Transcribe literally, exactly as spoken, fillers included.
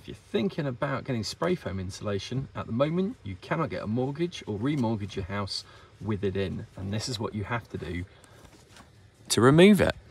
if you're thinking about getting spray foam insulation, at the moment you cannot get a mortgage or remortgage your house with it in, and this is what you have to do to remove it.